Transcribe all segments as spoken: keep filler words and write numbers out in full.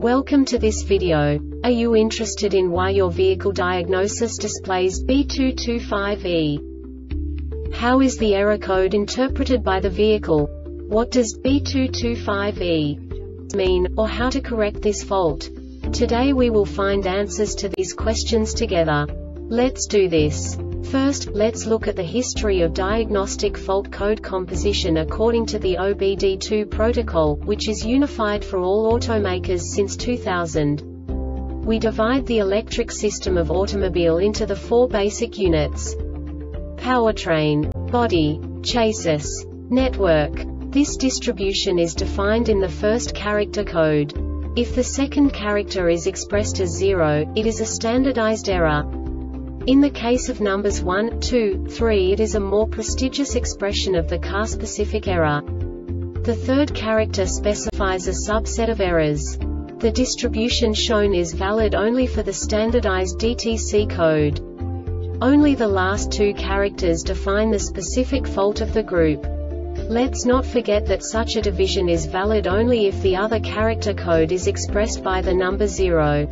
Welcome to this video. Are you interested in why your vehicle diagnosis displays B two two five E? How is the error code interpreted by the vehicle? What does B two two five E mean, or how to correct this fault? Today we will find answers to these questions together. Let's do this. First, let's look at the history of diagnostic fault code composition according to the O B D two protocol, which is unified for all automakers since two thousand. We divide the electric system of automobile into the four basic units: powertrain, body, chassis, network. This distribution is defined in the first character code. If the second character is expressed as zero, it is a standardized error. In the case of numbers one, two, three, it is a more prestigious expression of the car-specific error. The third character specifies a subset of errors. The distribution shown is valid only for the standardized D T C code. Only the last two characters define the specific fault of the group. Let's not forget that such a division is valid only if the other character code is expressed by the number zero.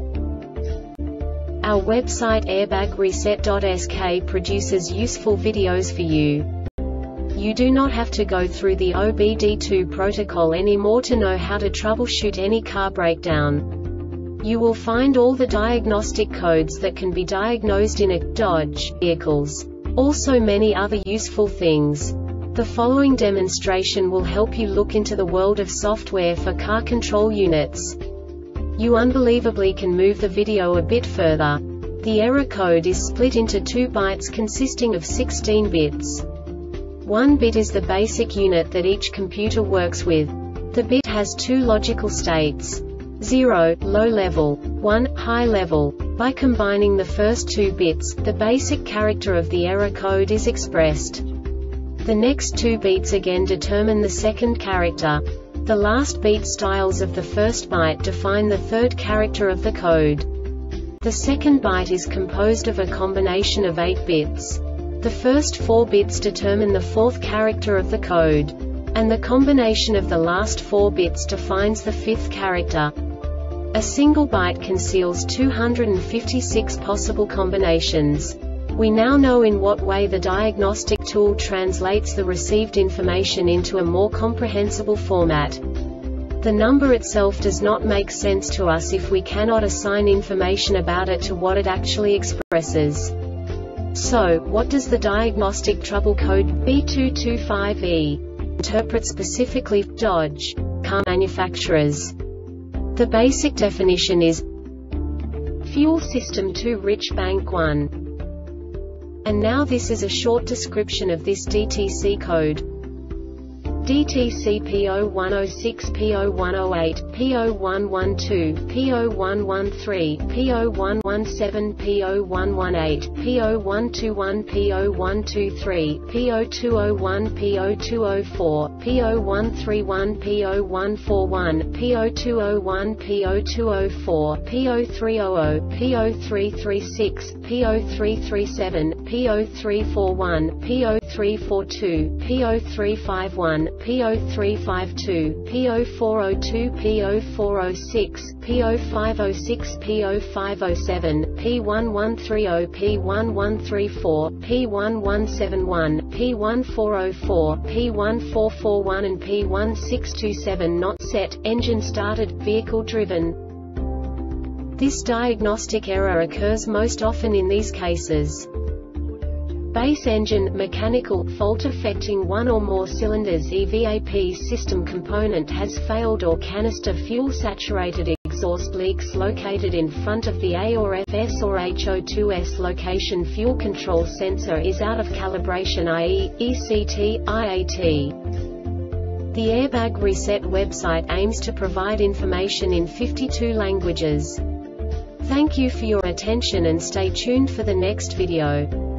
Our website airbag reset dot S K produces useful videos for you. You do not have to go through the O B D two protocol anymore to know how to troubleshoot any car breakdown. You will find all the diagnostic codes that can be diagnosed in a Dodge vehicles. Also many other useful things. The following demonstration will help you look into the world of software for car control units. You unbelievably can move the video a bit further. The error code is split into two bytes consisting of sixteen bits. One bit is the basic unit that each computer works with. The bit has two logical states: zero, low level, one, high level. By combining the first two bits, the basic character of the error code is expressed. The next two bits again determine the second character. The last beat styles of the first byte define the third character of the code. The second byte is composed of a combination of eight bits. The first four bits determine the fourth character of the code. And the combination of the last four bits defines the fifth character. A single byte conceals two hundred fifty-six possible combinations. We now know in what way the diagnostic tool translates the received information into a more comprehensible format. The number itself does not make sense to us if we cannot assign information about it to what it actually expresses. So, what does the diagnostic trouble code B two two five E interpret specifically for Dodge car manufacturers? The basic definition is fuel system two rich bank one. And now this is a short description of this D T C code. D T C P zero one zero six, P zero one zero eight, P zero one one two, P zero one one three, P zero one one seven, P zero one one eight, P zero one two one, P zero one two three, P zero two zero one, P zero two zero four, P zero one three one, P zero one four one, P zero two zero one, P zero two zero four, P zero three zero zero, P zero three three six, P zero three three seven, P zero three four one, P zero three four two, P zero three five one, P zero three five two, P zero four zero two, P zero four zero six, P zero five zero six, P zero five zero seven, P one one three zero, P one one three four, P one one seven one, P one four zero four, P one four four one and P one six two seven. Not set, engine started, vehicle driven. This diagnostic error occurs most often in these cases: base engine, mechanical, fault affecting one or more cylinders, E V A P system component has failed, or canister fuel saturated exhaust leaks located in front of the A or F S or H O two S location, fuel control sensor is out of calibration, that is, E C T, I A T. The Airbag Reset website aims to provide information in fifty-two languages. Thank you for your attention and stay tuned for the next video.